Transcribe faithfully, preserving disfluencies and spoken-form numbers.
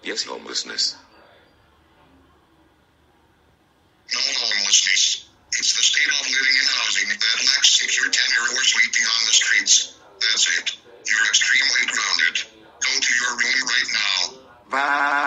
Yes, homelessness. No homelessness. It's the state of living in housing that lacks secure tenure or sleeping on the streets. That's it. You're extremely grounded. Go to your room right now. Bye.